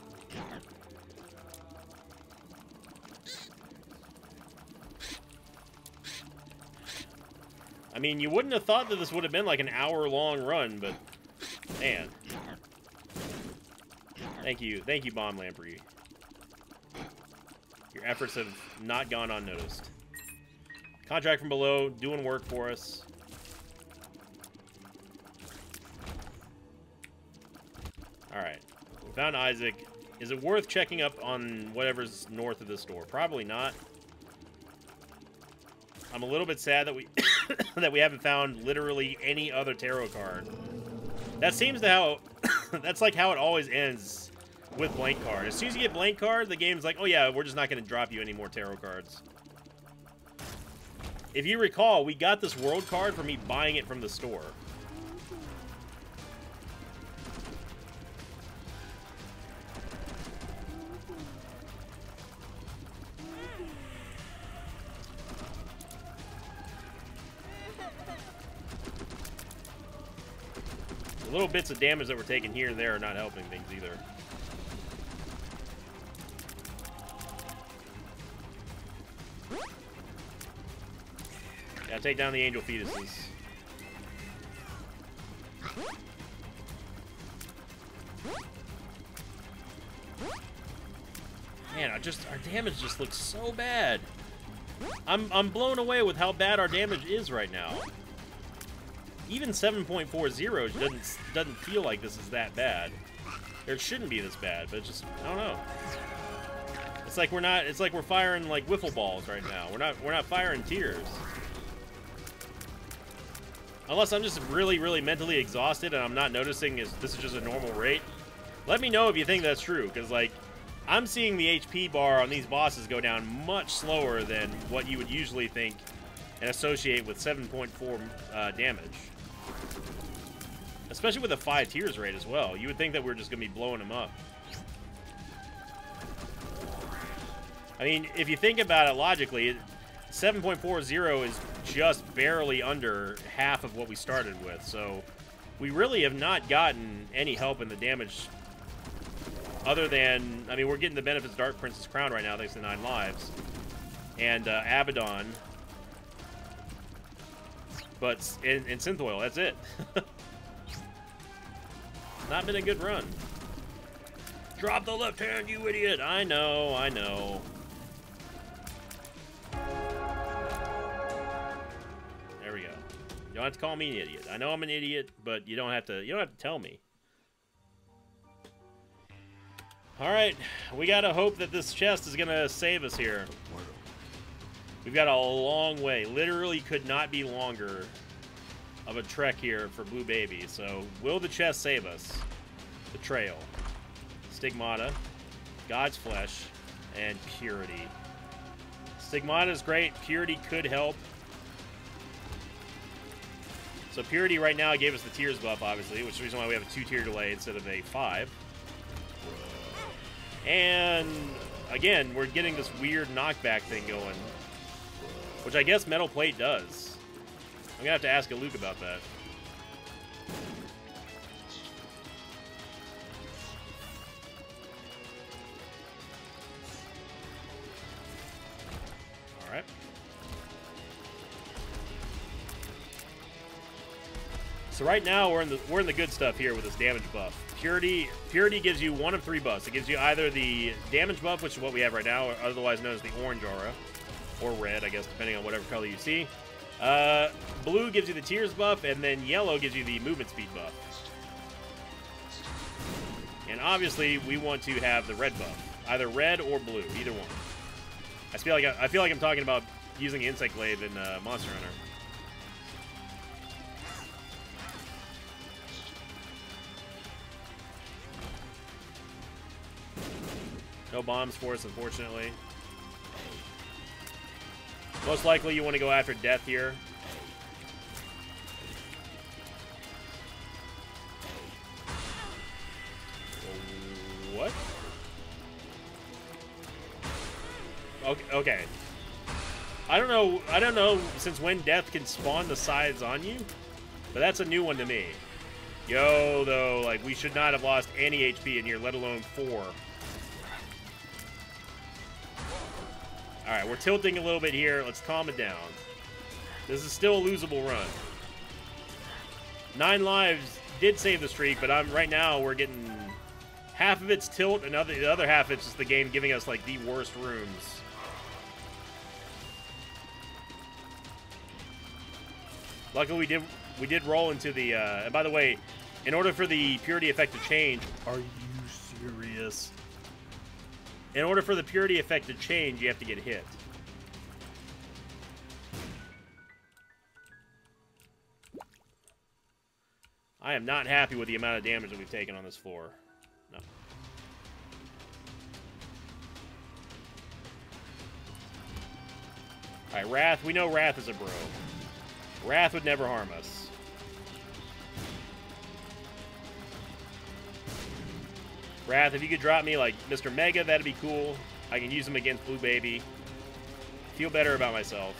I mean, you wouldn't have thought that this would have been like an hour-long run, but man. Thank you, Bomb Lamprey. Your efforts have not gone unnoticed. Contract from below, doing work for us. Alright. We found Isaac. Is it worth checking up on whatever's north of this door? Probably not. I'm a little bit sad that we that we haven't found literally any other tarot card. That seems to how that's like how it always ends with blank card. As soon as you get blank card, the game's like, oh yeah, we're just not going to drop you any more tarot cards. If you recall, we got this world card from me buying it from the store. The little bits of damage that we're taking here and there are not helping things either. Gotta take down the angel fetuses. Man, our damage just looks so bad. I'm blown away with how bad our damage is right now. Even 7.40 doesn't feel like this is that bad. Or it shouldn't be this bad, but just I don't know. It's like we're firing like wiffle balls right now. We're not firing tears. Unless I'm just really, really mentally exhausted and I'm not noticing this is just a normal rate. Let me know if you think that's true, because like I'm seeing the HP bar on these bosses go down much slower than what you would usually think and associate with 7.4 damage. Especially with a 5 tiers rate as well. You would think that we're just going to be blowing them up. I mean, if you think about it logically, 7.40 is just barely under half of what we started with. So we really have not gotten any help in the damage other than, I mean, we're getting the benefits of Dark Prince's Crown right now thanks to 9 lives. And Abaddon. But in Synth Oil, that's it. Not been a good run. Drop the left hand, you idiot! I know, I know. There we go. You don't have to call me an idiot. I know I'm an idiot, but you don't have to tell me. Alright, we gotta hope that this chest is gonna save us here. We've got a long way. Literally could not be longer of a trek here for Blue Baby. So, will the chest save us? Betrayal. Stigmata. God's Flesh. And Purity. Stigmata is great. Purity could help. So, Purity right now gave us the Tears buff, obviously, which is the reason why we have a 2-tier delay instead of a 5. And, again, we're getting this weird knockback thing going. Which I guess Metal Plate does. I'm gonna have to ask a Luke about that. Alright. So right now we're in the good stuff here with this damage buff. Purity gives you 1 of 3 buffs. It gives you either the damage buff, which is what we have right now, or otherwise known as the orange aura. Or red, I guess, depending on whatever color you see. Blue gives you the Tears buff, and then yellow gives you the movement speed buff. And obviously, we want to have the red buff. Either red or blue, either one. I feel like I'm talking about using Insect Glaive in Monster Hunter. No bombs for us, unfortunately. Most likely you want to go after death here. What? Okay. I don't know since when death can spawn the scythes on you, but that's a new one to me. Yo, though, like, we should not have lost any HP in here, let alone 4. Alright, we're tilting a little bit here. Let's calm it down. This is still a losable run. 9 lives did save the streak, but right now we're getting half of it's tilt, and the other half it's just the game giving us like the worst rooms. Luckily we did roll into the and by the way, in order for the purity effect to change, are you serious? In order for the purity effect to change, you have to get hit. I am not happy with the amount of damage that we've taken on this floor. No. Alright, Wrath. We know Wrath is a bro. Wrath would never harm us. Wrath, if you could drop me like Mr. Mega, that'd be cool. I can use him against Blue Baby. Feel better about myself.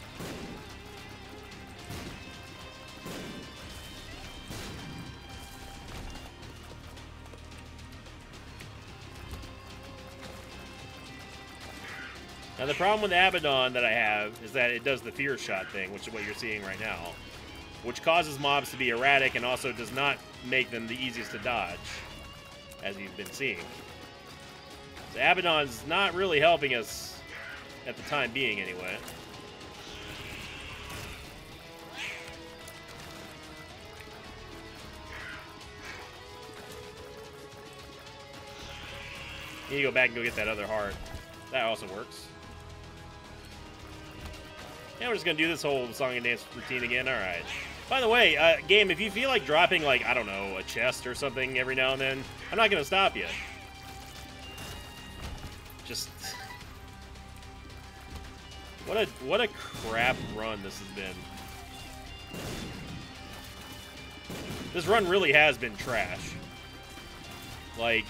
Now the problem with Abaddon that I have is that it does the fear shot thing, which is what you're seeing right now, which causes mobs to be erratic and also does not make them the easiest to dodge, as you've been seeing. So Abaddon's not really helping us at the time being, anyway. You need to go back and go get that other heart. That also works. Yeah, we're just gonna do this whole song and dance routine again. All right. By the way, game, if you feel like dropping, like, I don't know, a chest or something every now and then, I'm not gonna stop you. Just what a crap run this has been. This run really has been trash. Like,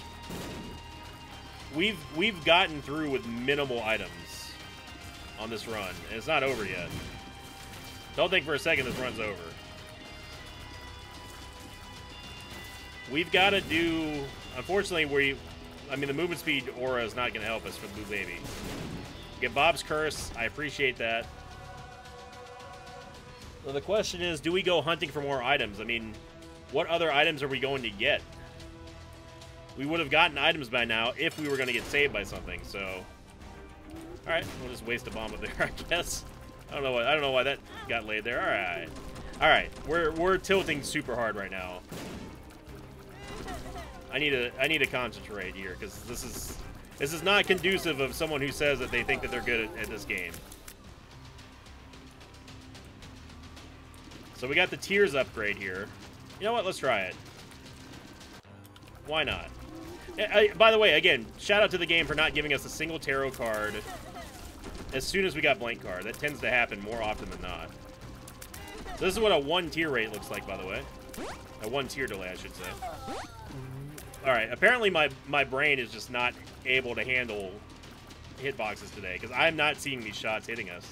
we've gotten through with minimal items on this run, and it's not over yet. Don't think for a second this run's over. We've got to do... Unfortunately, I mean, the movement speed aura is not going to help us for Blue Baby. Get Bob's Curse. I appreciate that. Well, the question is, do we go hunting for more items? I mean, what other items are we going to get? We would have gotten items by now if we were going to get saved by something, so... Alright, we'll just waste a bomb up there, I guess. I don't know why that got laid there. Alright. Alright, we're tilting super hard right now. I need to concentrate here, because this is not conducive of someone who says that they think that they're good at this game. So we got the Tears upgrade here. You know what? Let's try it. Why not? By the way, again, shout out to the game for not giving us a single tarot card as soon as we got blank card. That tends to happen more often than not. So this is what a 1 tier rate looks like, by the way. A 1 tier delay, I should say. Alright, apparently my brain is just not able to handle hitboxes today, because I'm not seeing these shots hitting us.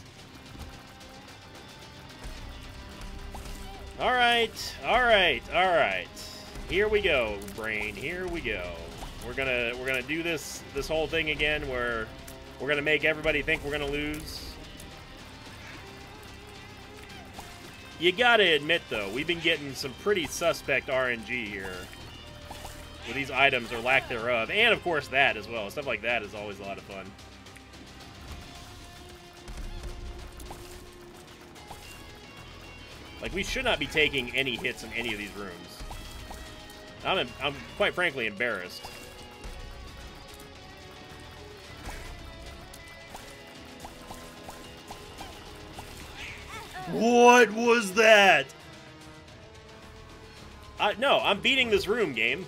Alright, alright, alright. Here we go, brain, here we go. We're gonna do this whole thing again where we're gonna make everybody think we're gonna lose. You gotta admit though, we've been getting some pretty suspect RNG here with these items or lack thereof, and of course that as well. Stuff like that is always a lot of fun. Like, we should not be taking any hits in any of these rooms. I'm quite frankly embarrassed. What was that? No, I'm beating this room, game.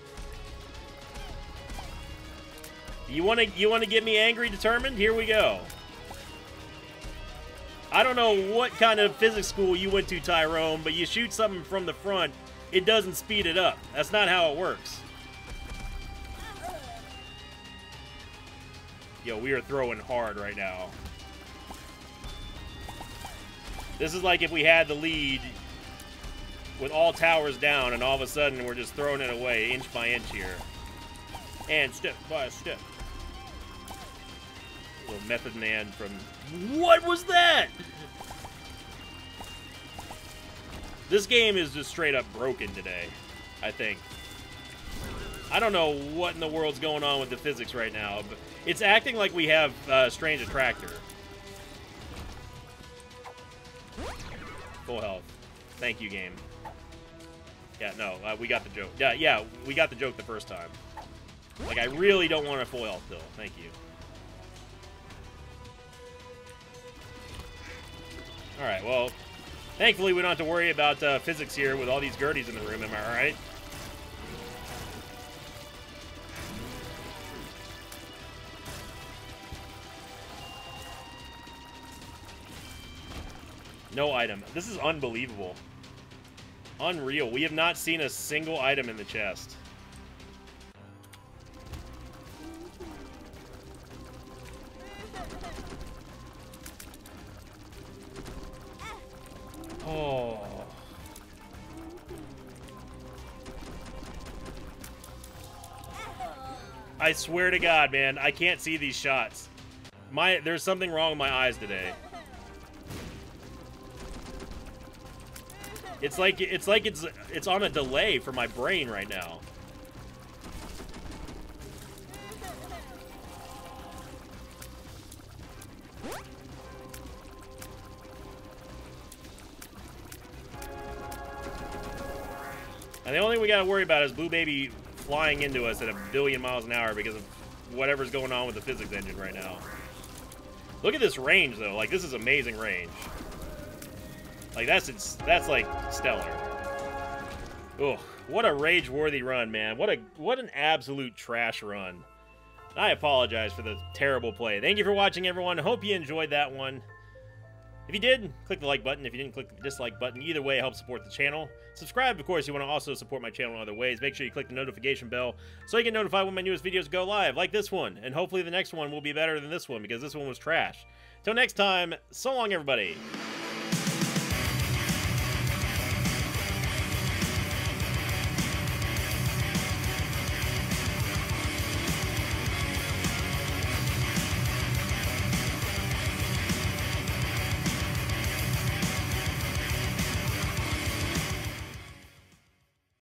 You wanna get me angry, determined? Here we go. I don't know what kind of physics school you went to, Tyrone, but you shoot something from the front, it doesn't speed it up. That's not how it works. Yo, we are throwing hard right now. This is like if we had the lead with all towers down, and all of a sudden we're just throwing it away inch by inch here. And step by step. Little Method Man from... What was that? This game is just straight up broken today, I think. I don't know what in the world's going on with the physics right now, but it's acting like we have Strange Attractor. Full health. Thank you, game. Yeah, no, we got the joke. Yeah, we got the joke the first time. Like, I really don't want a full health pill. Thank you. Alright, well, thankfully we don't have to worry about physics here with all these Gerties in the room, am I right? No item. This is unbelievable. Unreal. We have not seen a single item in the chest. Oh. I swear to God, man, I can't see these shots. There's something wrong with my eyes today. It's like it's on a delay for my brain right now. And the only thing we gotta worry about is Blue Baby flying into us at 1,000,000,000 miles an hour because of whatever's going on with the physics engine right now. Look at this range, though. Like, this is amazing range. Like, that's like stellar. Ugh, what a rage-worthy run, man. What an absolute trash run. I apologize for the terrible play. Thank you for watching, everyone. Hope you enjoyed that one. If you did, click the like button. If you didn't, click the dislike button. Either way, it helps support the channel. Subscribe, of course, you want to also support my channel in other ways. Make sure you click the notification bell so you get notified when my newest videos go live, like this one. And hopefully the next one will be better than this one, because this one was trash. Till next time, so long, everybody.